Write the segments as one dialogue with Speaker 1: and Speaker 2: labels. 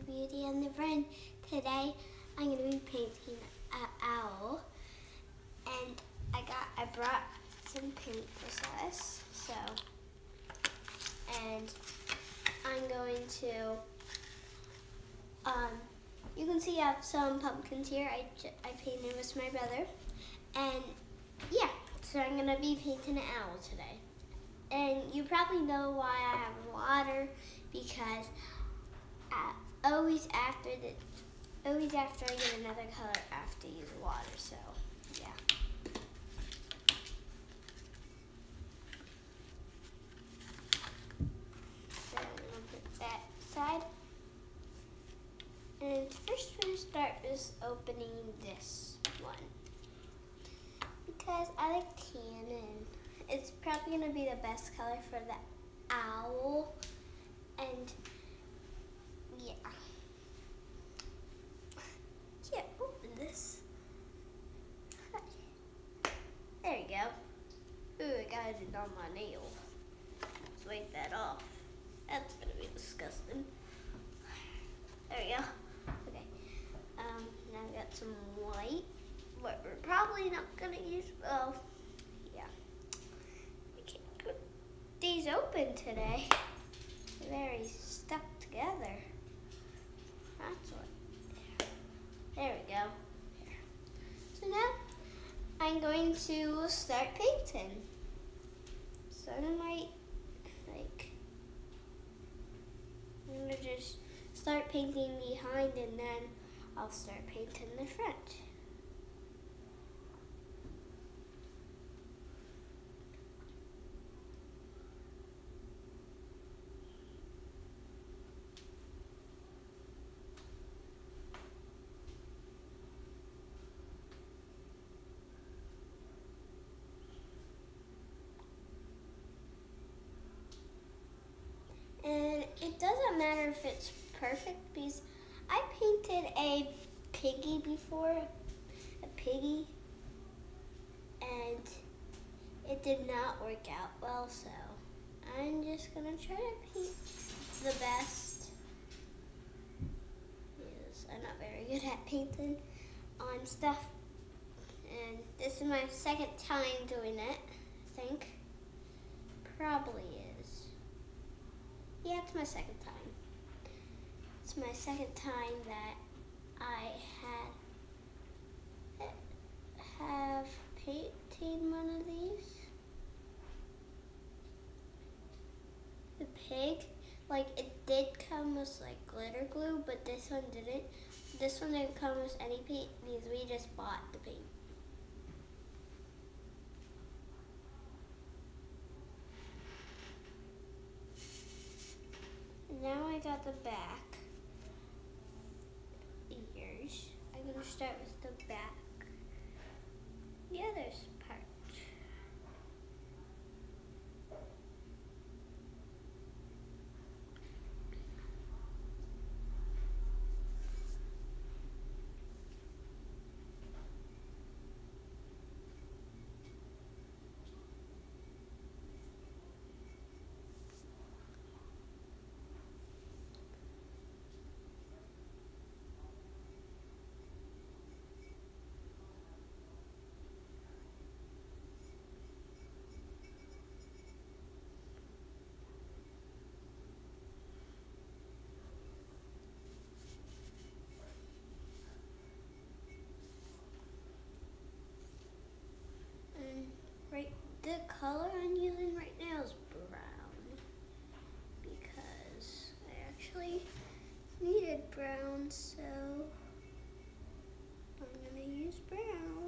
Speaker 1: Beauty and the Bryn. Today I'm going to be painting an owl, and I brought some paint with us, and I'm going to, you can see I have some pumpkins here. I painted with my brother, and yeah, so I'm going to be painting an owl today. And you probably know why I have water, because always after I get another color, I have to use water, so yeah. So I'm going to put that aside. And first we're going to start with opening this one, because I like tan, and it's probably going to be the best color for the owl. And yeah. Can't open this. There you go. Ooh, I got it on my nail. Let's wipe that off. That's gonna be disgusting. There we go. Okay. Now I got some white. What we're probably not gonna use. Oh, yeah. I can't put these open today. They're very stuck together. That's what. There we go. So now I'm going to start painting. So I'm gonna just start painting behind, and then I'll start painting the front. And it doesn't matter if it's perfect, because I painted a piggy before, and it did not work out well, so I'm just gonna try to paint the best. Yes, I'm not very good at painting on stuff, and this is my second time doing it, I think. Probably is. Yeah, it's my second time. It's my second time that I have painted one of these. The pig, it did come with glitter glue, but this one didn't. This one didn't come with any paint because we just bought the paint. Now I got the back ears. I'm going to start with the back, the other part. The color I'm using right now is brown, because I actually needed brown, so I'm gonna use brown.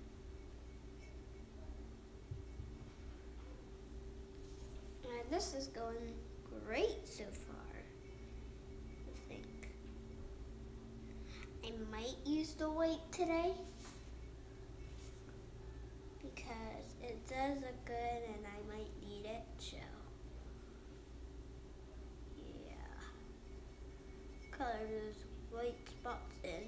Speaker 1: And this is going great so far, I think. I might use the white today, because it does look good and I might need it, so yeah. Color those white spots in.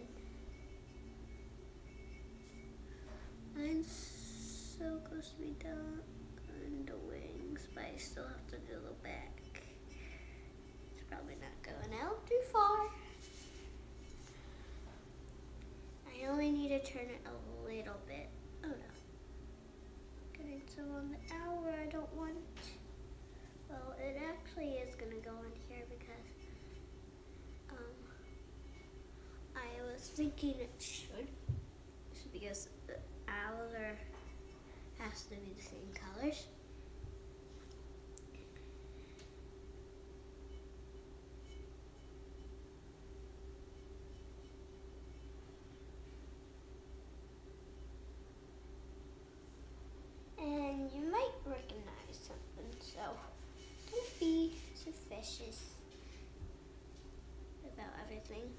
Speaker 1: I'm so close to be done on the wings, but I still have to do the back. It's probably not going out too far. turn it a little bit. Oh no. Getting some on the hour I don't want. Well, it actually is gonna go on here because I was thinking it should. Because the owls has to be the same colors. And you might recognize something, so don't be suspicious about everything.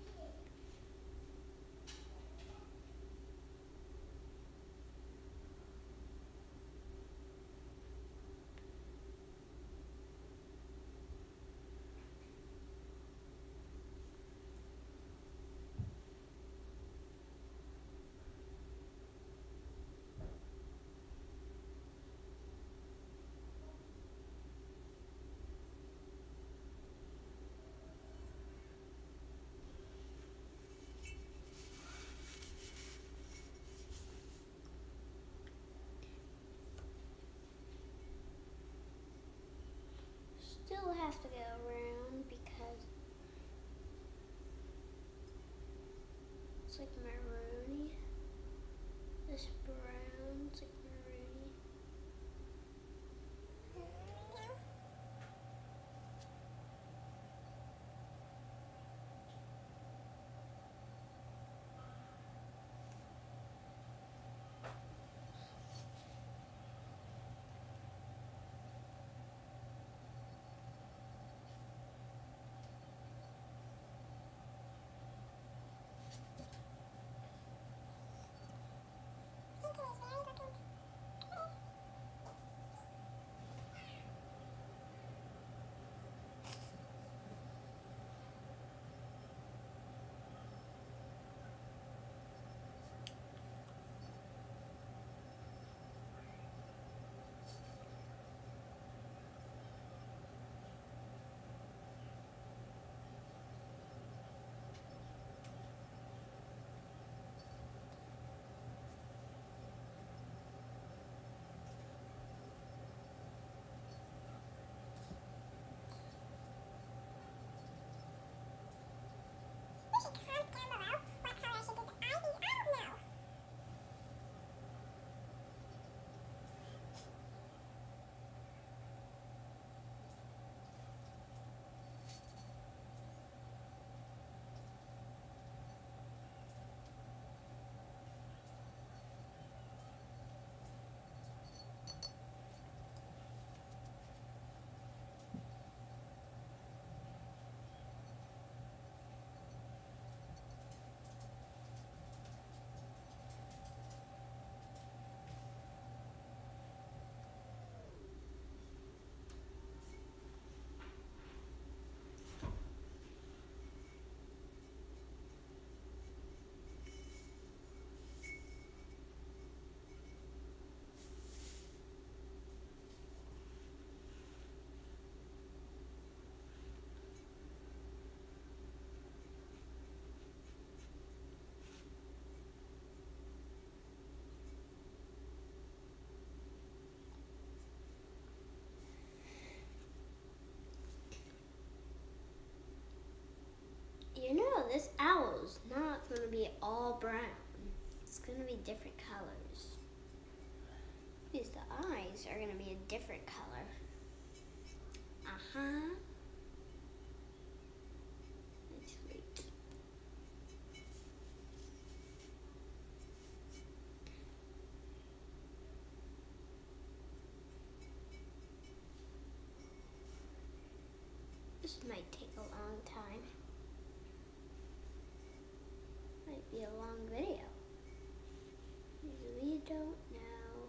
Speaker 1: Still have to go around because it's like maroony. This brown's like maroony. You know, this owl's not going to be all brown. It's going to be different colors. Because the eyes are going to be a different color. Uh-huh. Let's wait. This might take a long time. Might be a long video. We don't know.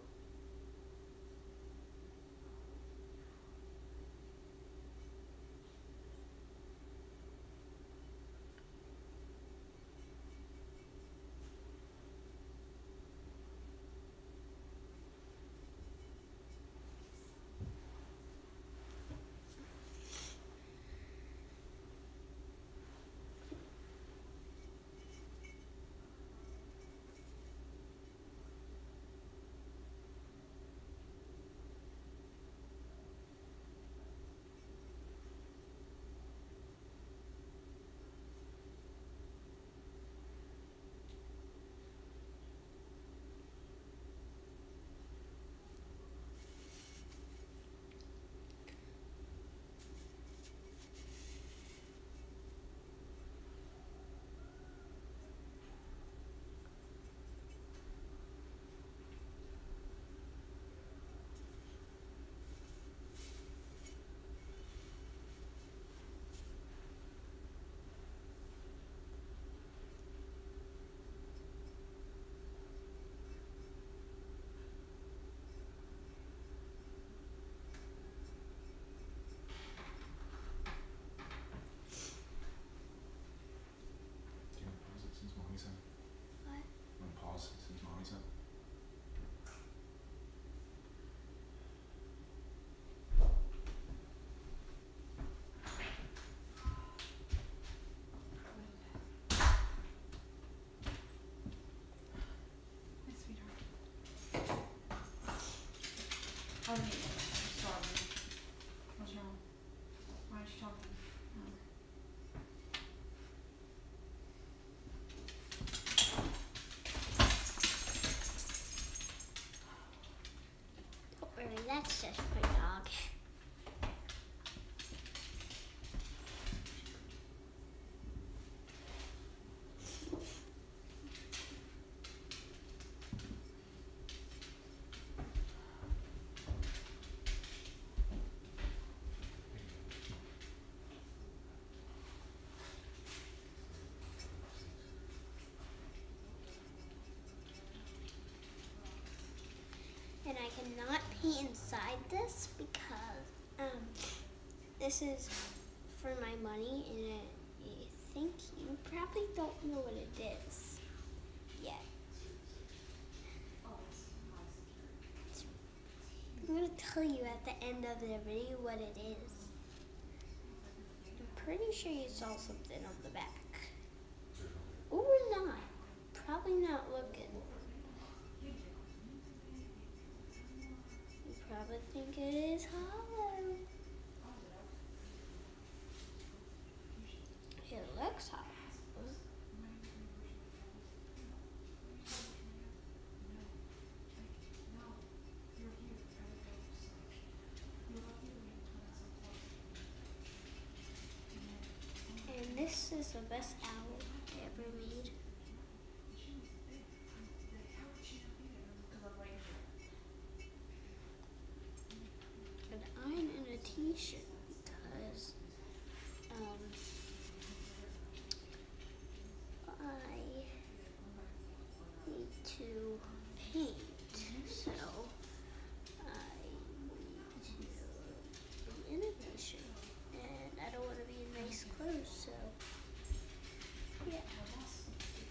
Speaker 1: and I cannot paint inside this because this is for my money, and I think you probably don't know what it is yet. I'm going to tell you at the end of the video what it is. I'm pretty sure you saw something on the back. Or not. Probably not looking. You probably think it is hollow. It looks hollow. And this is the best owl I ever made. And I'm in a t-shirt because I need to paint. So I need to be in a t-shirt. And I don't want to be in nice clothes, so yeah.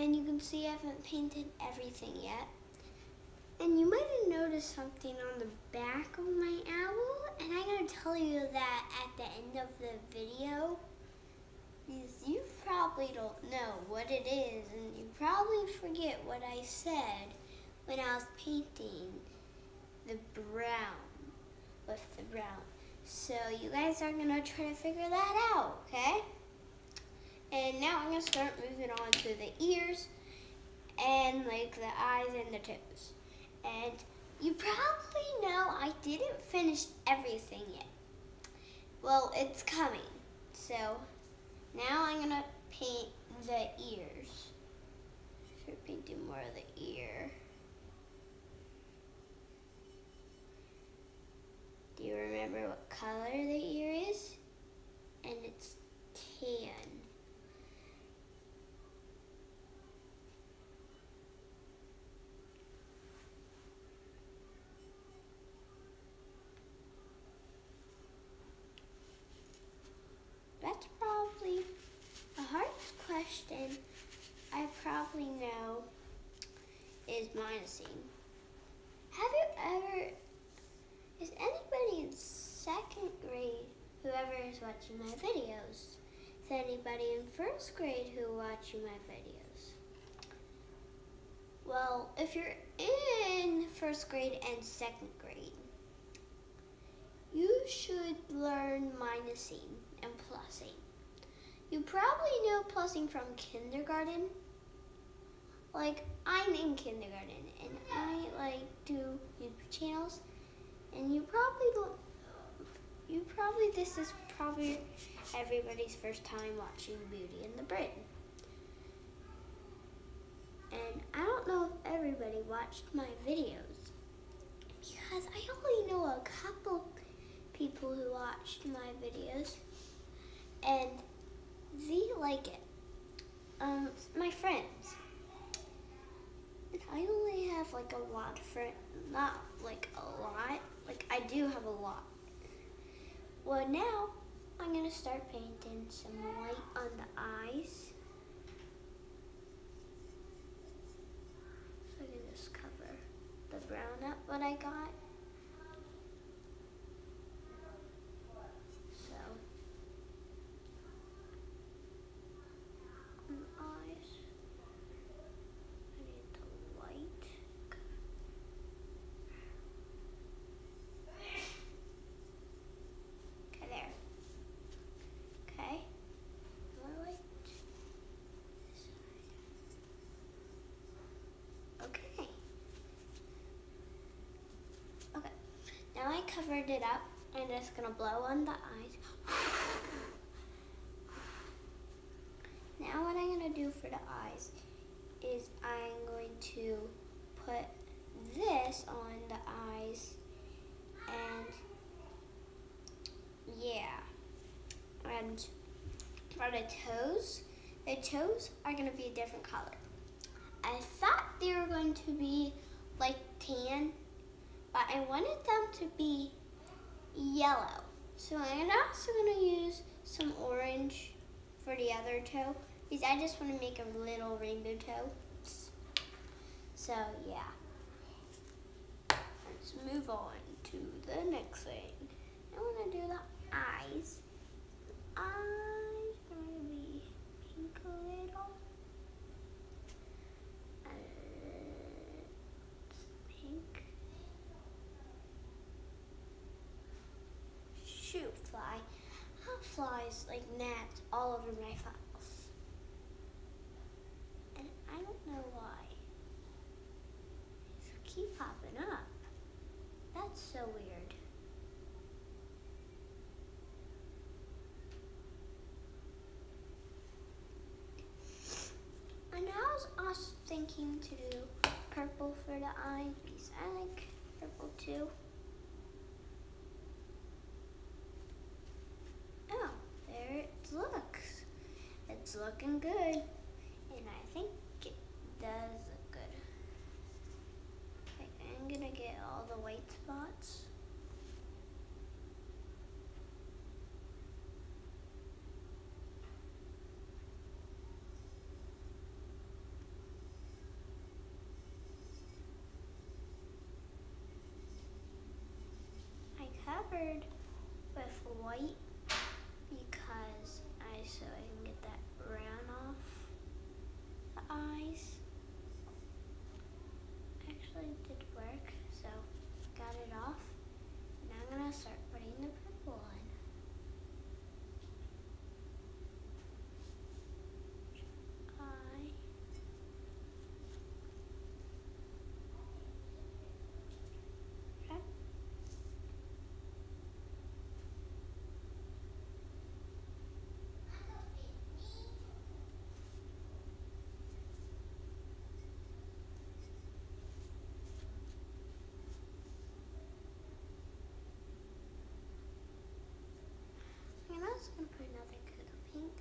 Speaker 1: And you can see I haven't painted everything yet. And you might have noticed something on the back of my owl, and I'm going to tell you that at the end of the video, because you probably don't know what it is, and you probably forget what I said when I was painting the brown with the brown. So you guys are going to try to figure that out, okay? And now I'm going to start moving on to the ears and like the eyes and the toes. And you probably know I didn't finish everything yet. Well, it's coming. So now I'm gonna paint the ears. Start painting more of the ear. Do you remember what color the ear is? And it's tan. That's probably the hardest question I probably know is minusing. Have you ever, is anybody in second grade, whoever is watching my videos, is anybody in first grade who watching my videos? Well, if you're in first grade and second grade, you should learn minusing and plussing. You probably know plussing from kindergarten. Like, I'm in kindergarten and I like do YouTube channels, and you probably don't, this is probably everybody's first time watching Beauty and the Bryn. And I don't know if everybody watched my videos, because I only know a couple people who watched my videos, and they like it. My friends. And I only have like a lot of friends, not like a lot, like I do have a lot. Well, now I'm gonna start painting some white on the eyes. So I can just cover the brown up what I got. Now I covered it up, and it's gonna blow on the eyes. Now what I'm gonna do for the eyes is I'm going to put this on the eyes, and yeah. And for the toes are gonna be a different color. I thought they were going to be like tan, but I wanted them to be yellow. So I'm also gonna use some orange for the other toe, because I just want to make a little rainbow toe. So yeah, let's move on to the next thing. I want to do the eyes. Eyes are gonna be pink a little. Pink. Shoot, fly. I have flies like gnats all over my files. And I don't know why. They keep popping up. That's so weird. And I was also thinking to do purple for the eyes, because I like purple too. Oh, there it looks. It's looking good, and I think it does look good. Okay, I'm gonna get all the white spots. gonna start putting the purple on. Okay. I'm also gonna put another coat of pink.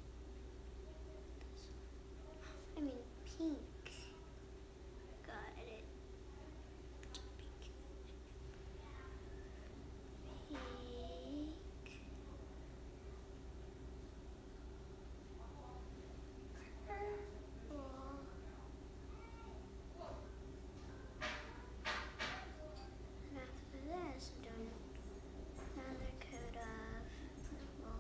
Speaker 1: I mean pink. Got it. Pink. Purple. And after this, I'm doing another coat of purple.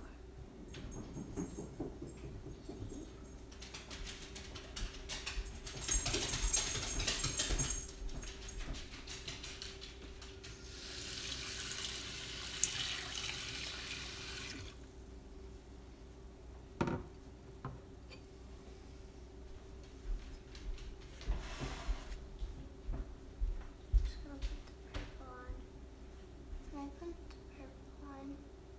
Speaker 1: Just gonna put the purple on. When I put the purple on,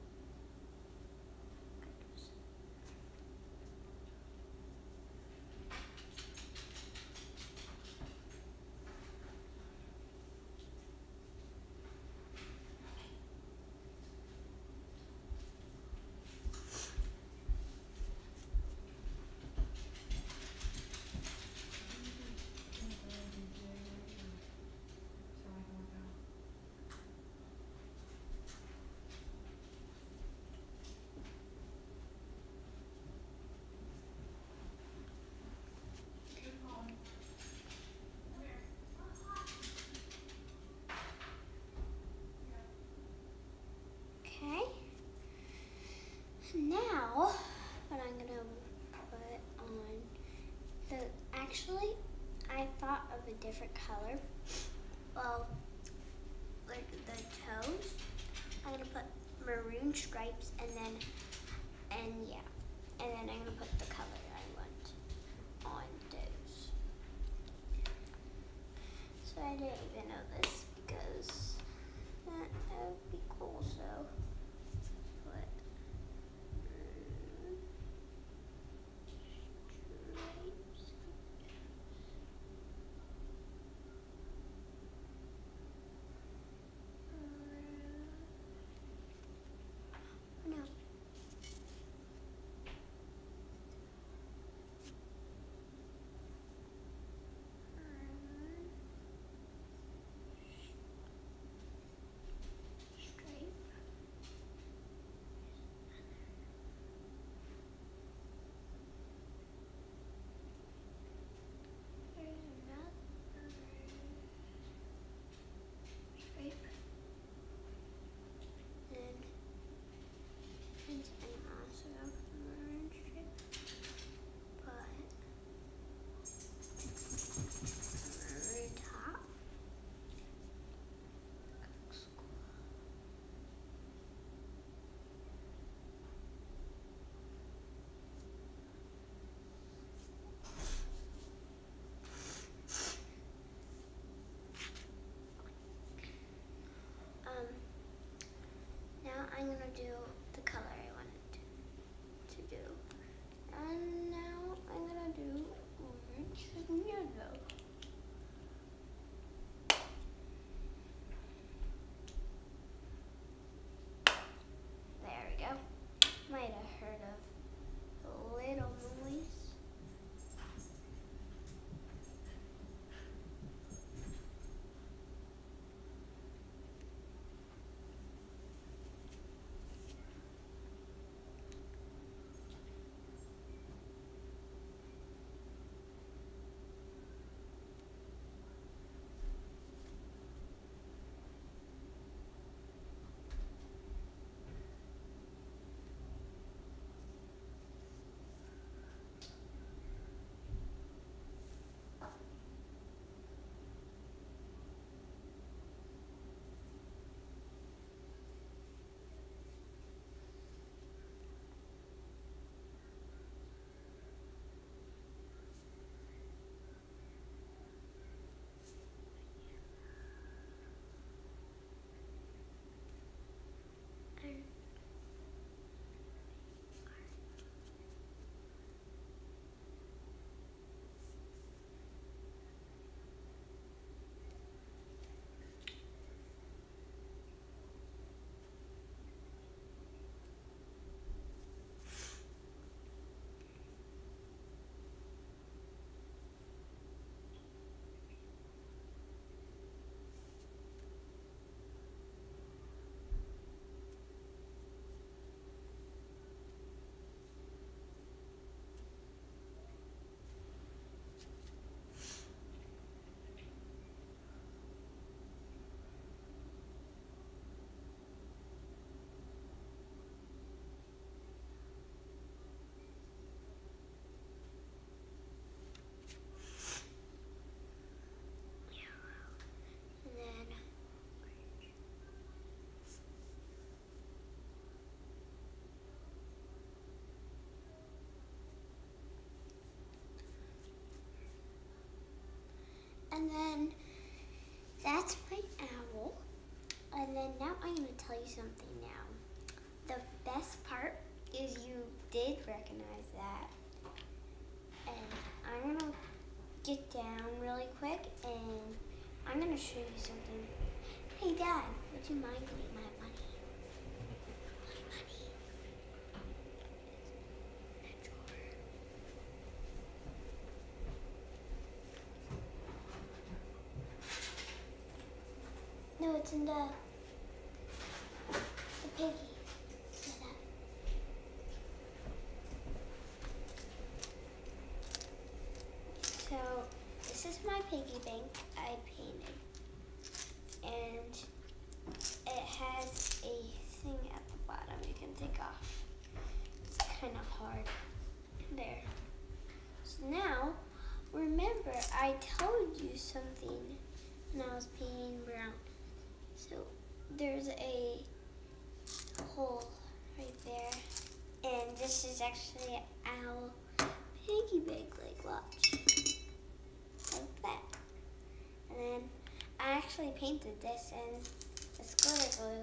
Speaker 1: okay. Now, what I'm gonna put on actually, I thought of a different color. Well, like the toes, I'm gonna put maroon stripes and then I'm gonna put the color I want on those. So I didn't even know this because that would be cool, so. then that's my owl. And then now I'm going to tell you something now. The best part is you did recognize that. And I'm going to get down really quick and I'm going to show you something. Hey Dad, would you mind getting my money? No, it's in the piggy. So this is my piggy bank I painted, and it has a thing at the bottom you can take off. It's kind of hard. There. So now, remember I told you something when I was painting brown. So there's a hole right there, and this is actually an owl piggy bank, like watch, like that. And then I actually painted this in this glitter glue.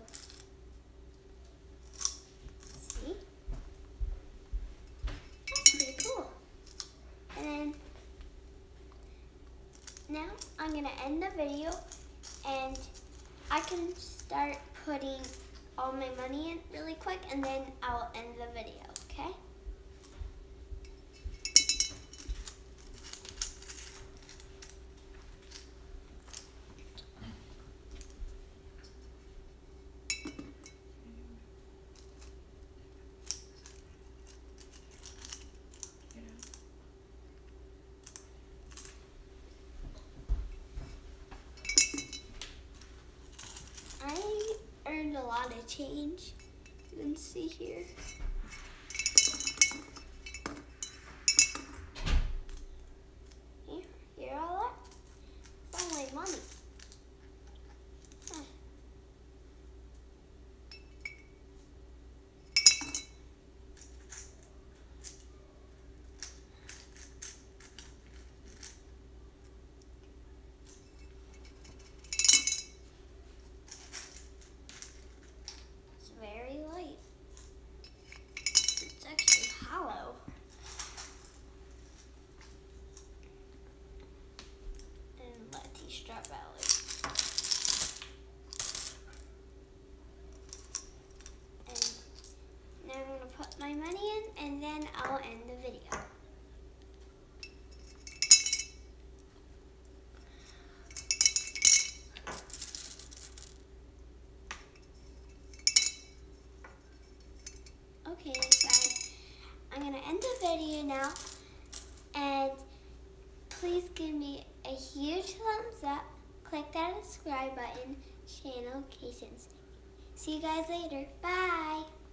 Speaker 1: See? That's pretty cool. And then now I'm gonna end the video, and I can start putting all my money in really quick, and then I'll end the video, okay? I earned a lot of change. You can see here. Hear all that? It's all my money. Huh. It's very light. It's actually hollow. And let these drop out. And now I'm gonna put my money in, and then I'll end the video. Okay, guys, I'm gonna end the video now, and please give me a huge thumbs up, click that subscribe button, channel Cason's. See you guys later, bye!